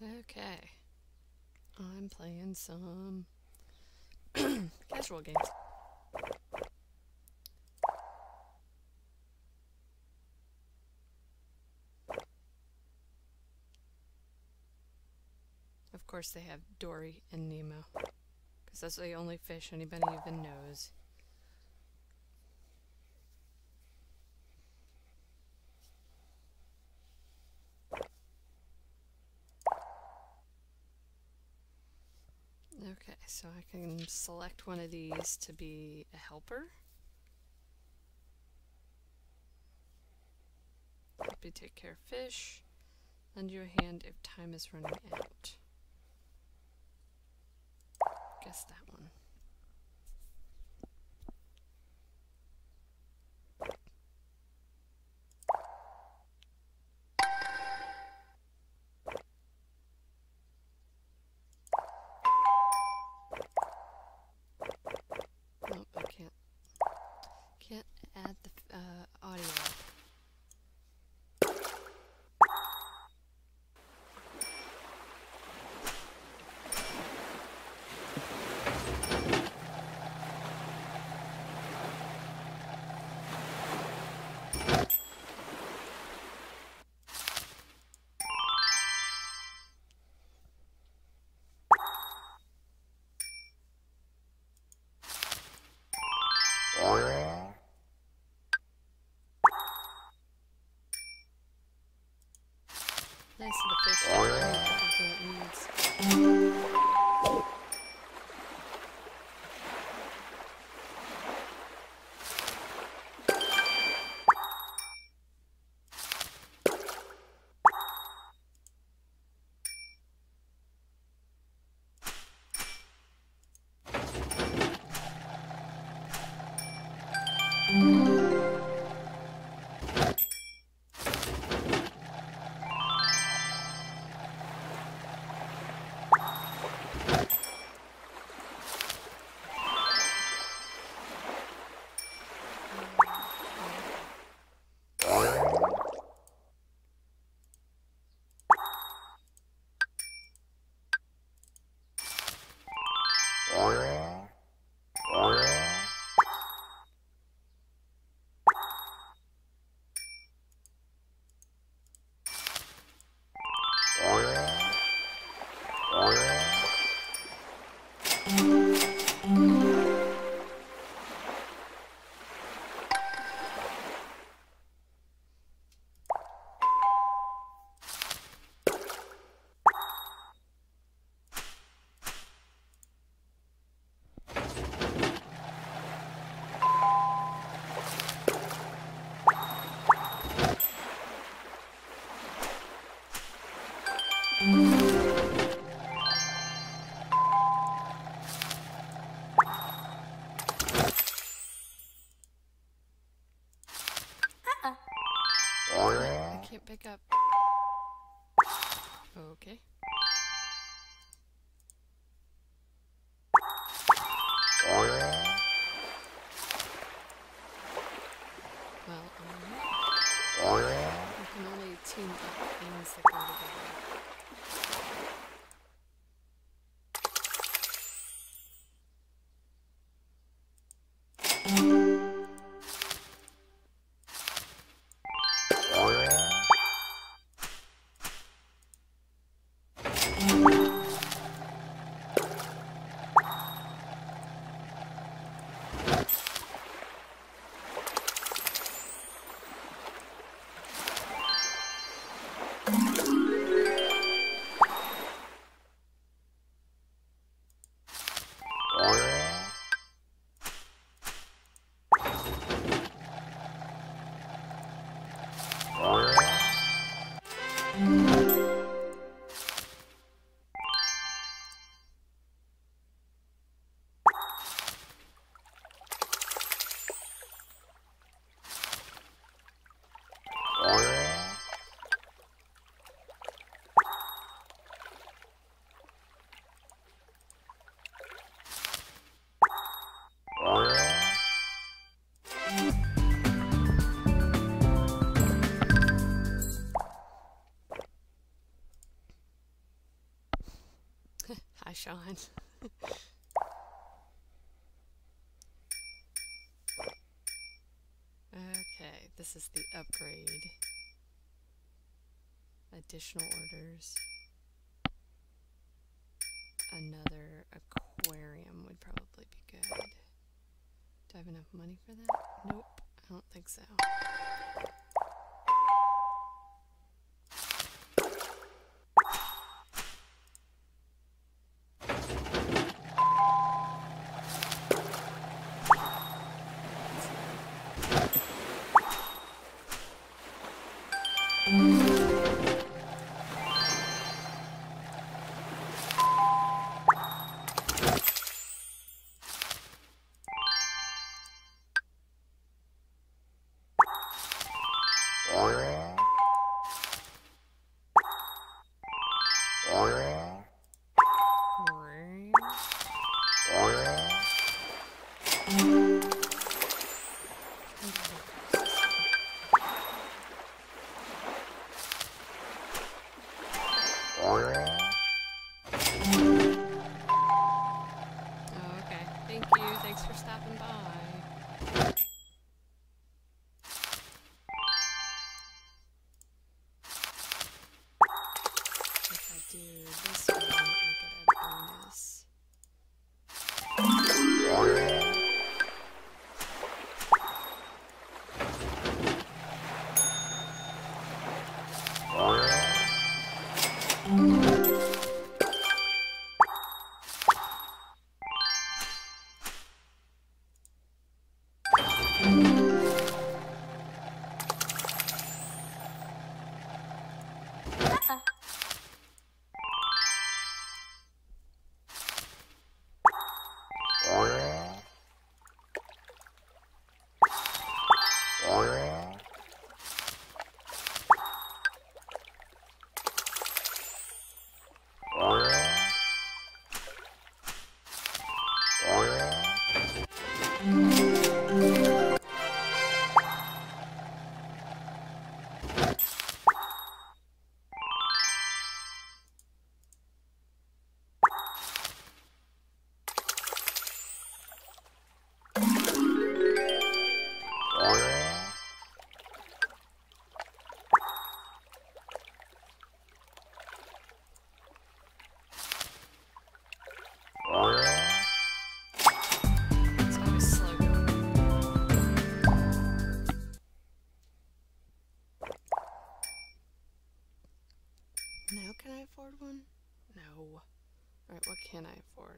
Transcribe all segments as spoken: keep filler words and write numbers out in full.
Okay. I'm playing some casual games. Of course they have Dory and Nemo, because that's the only fish anybody even knows. Okay, so I can select one of these to be a helper. Help you take care of fish. Lend you a hand if time is running out. Guess that one. Nope, I can't. Can't add the uh, audio up. Nice of the fish to eat everything it needs. I can't pick up. Okay. Well, um, we can only team up things that go together. Hi, Sean. Okay, this is the upgrade. Additional orders. Another aquarium would probably be good. Do I have enough money for that? Nope, I don't think so. What can I afford?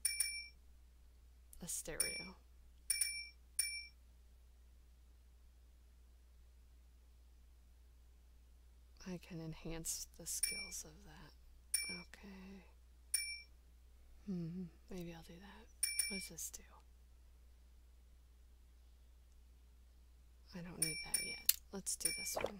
A stereo. I can enhance the skills of that. Okay. Hmm, maybe I'll do that. What does this do? I don't need that yet. Let's do this one.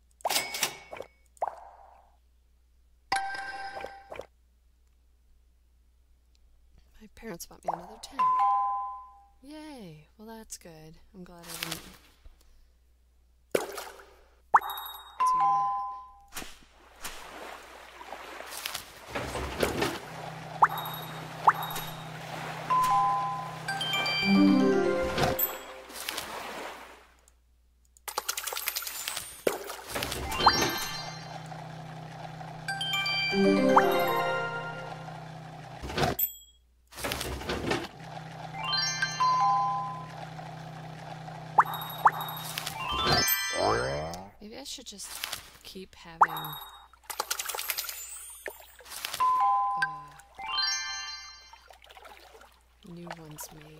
My parents bought me another ten. Yay! Well, that's good. I'm glad I didn't do that. Maybe I should just keep having uh, new ones made.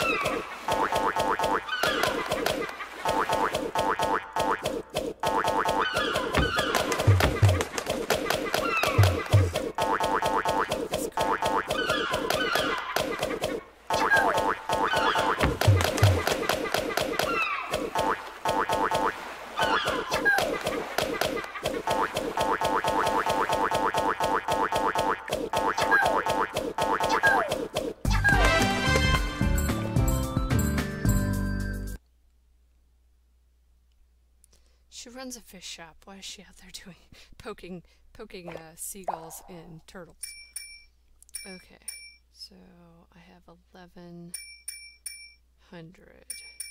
She runs a fish shop. Why is she out there doing poking poking uh, seagulls and turtles? Okay, so I have eleven hundred.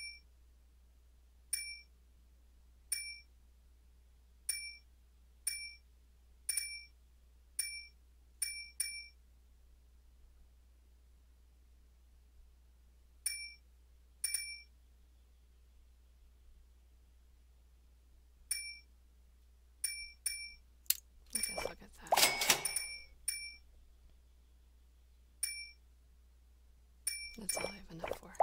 I guess I'll get that. That's all I have enough for.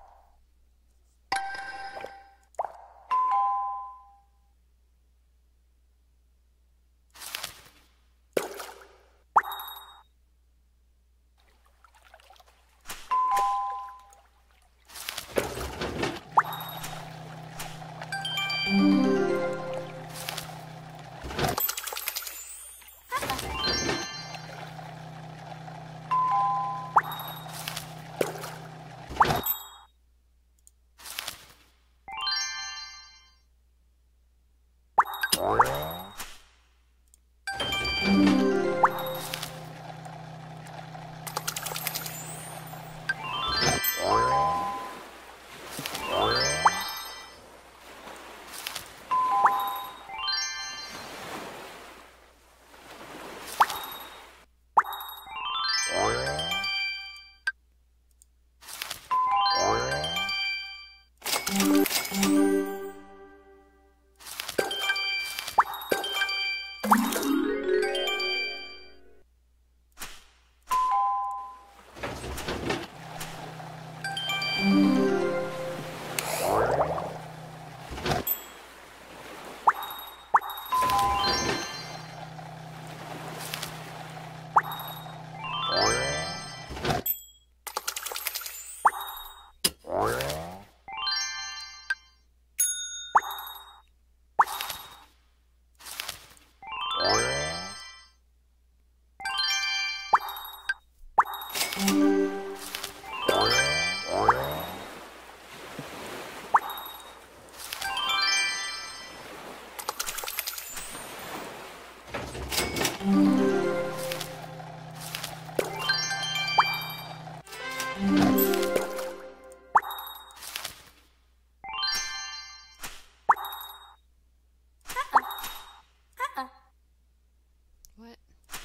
What?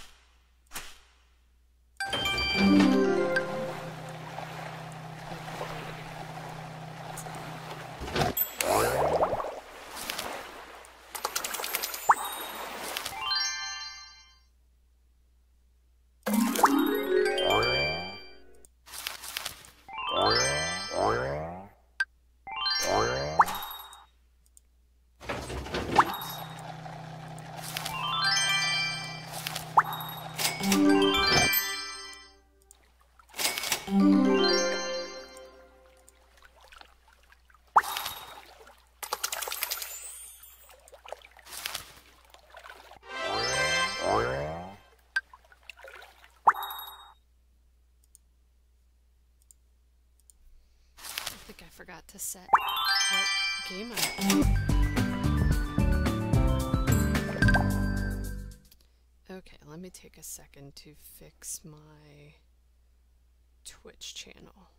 I think I forgot to set what game I'm in. Okay, let me take a second to fix my Twitch channel.